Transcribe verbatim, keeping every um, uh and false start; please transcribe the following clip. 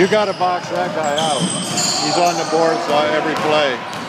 You got to box that guy out. He's on the boards uh, every play.